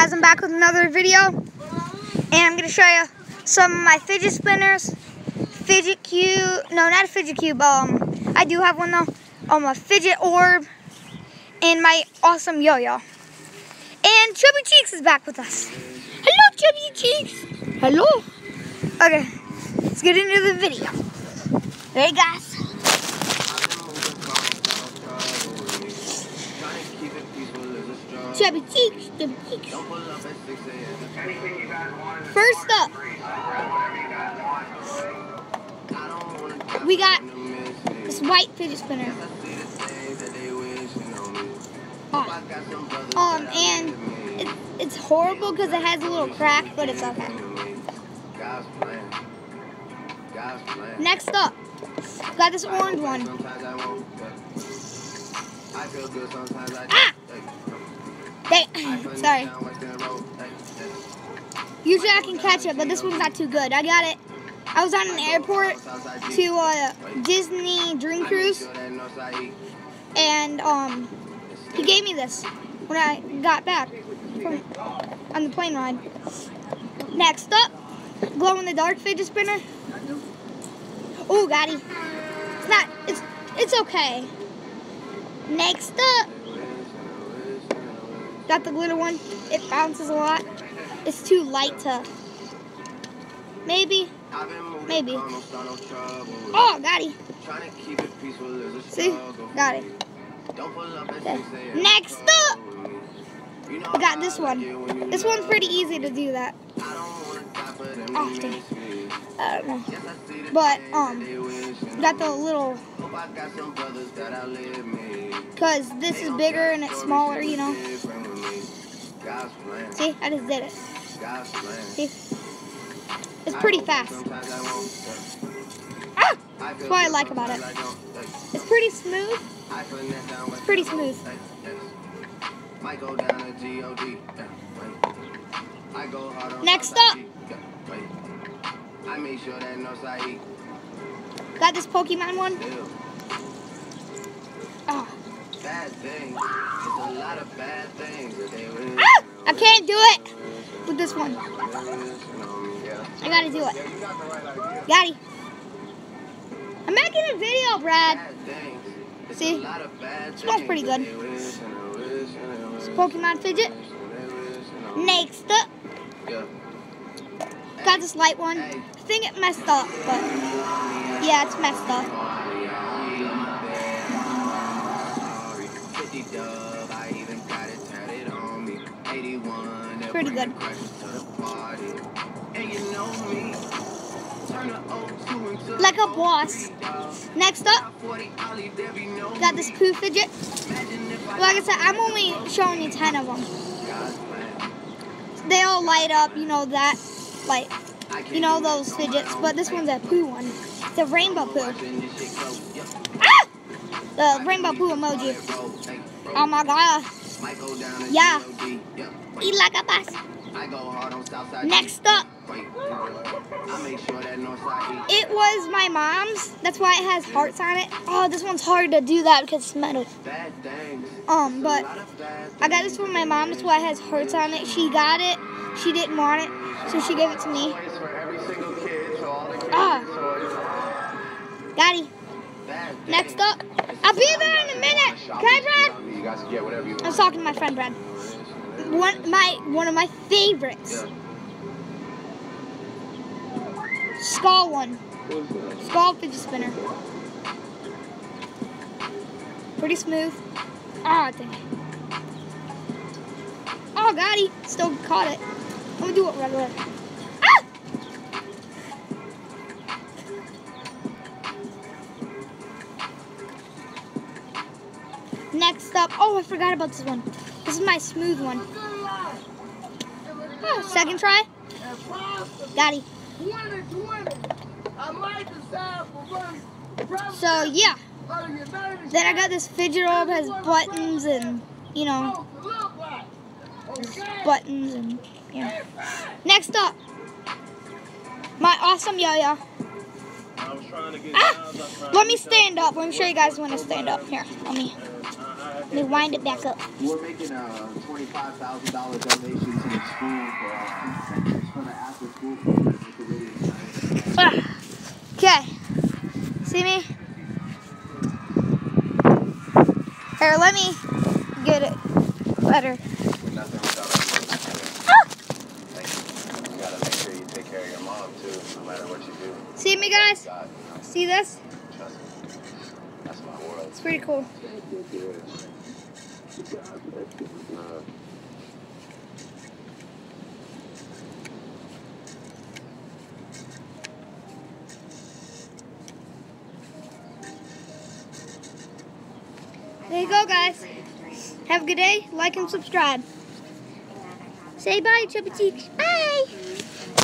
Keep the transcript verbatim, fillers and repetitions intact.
guys, I'm back with another video, and I'm going to show you some of my fidget spinners, fidget cube, no, not a fidget cube, um, I do have one though, um, a fidget orb, and my awesome yo-yo. And Chubby Cheeks is back with us. Hello, Chubby Cheeks. Hello. Okay, let's get into the video. Hey, guys. Chubby Cheeks, Chubby Cheeks. First up, we got this white fidget spinner. Oh. Um, and it, it's horrible because it has a little crack, but it's okay. Next up, we got this orange one. Ah! They, sorry. Usually I can catch it, but this one's not too good. I got it. I was on an airport to uh, Disney Dream Cruise, and um, he gave me this when I got back from, on the plane ride. Next up, glow in the dark fidget spinner. Oh, got it. It's not. It's it's okay. Next up, got the glitter one. It bounces a lot. It's too light to. Maybe. Maybe. Oh, got it. See? Got it. Okay. Next up, I got this one. This one's pretty easy to do that. Oh, dang. I don't know. But, um, got the little. Because this is bigger and it's smaller, you know. See? I just did it. See? It's pretty fast. Ah! That's what I like about it. It's pretty smooth. It's pretty smooth. Next up, got this Pokemon one. Oh. Ah! I can't do it with this one. I gotta do it. Got it. I'm making a video, Brad. See? It smells pretty good. It's Pokemon fidget. Next up, got this light one. I think it messed up, but yeah, it's messed up. Pretty good. Like a boss. Next up, got this Pooh fidget. Like I said, I'm only showing you ten of them. They all light up, you know that, like, you know those fidgets. But this one's a Pooh one. It's a rainbow Pooh. Ah! The rainbow Pooh emoji. Oh my god. Yeah. Eat like a boss. Next up, it was my mom's. That's why it has hearts on it. Oh, this one's hard to do that because it's metal. Um, but I got this from my mom. That's why it has hearts on it. She got it. She didn't want it, so she gave it to me. Ah, got it. Next up, I'll be there in a minute. Okay, Brad? I was talking to my friend Brad. One my one of my favorites. Skull one. Skull fidget spinner. Pretty smooth. Ah, dang it. Oh, got it. Still caught it. I'm gonna do it regular. Ah! Next up, oh, I forgot about this one. This is my smooth one. Oh, second try. Got it. So, yeah. Then I got this fidget orb, has buttons and, you know, buttons and, yeah. Next up, my awesome yo-yo. Ah! Let me stand up. Let me show you guys when to stand up. Here, let me. Let me wind it back up. We're making a twenty-five thousand dollar donation to the school for, uh, for the after school program. It's a really exciting. Okay. See me? Here, let me get it better. Nothing without Ah! you gotta make sure you take care of your mom too, no matter what you do. See me, guys? God, you know, See this? trust me. That's my world. It's pretty cool. Uh, There you go, guys. Have a good day. Like and subscribe. Say bye, Chubby Cheeks. Bye.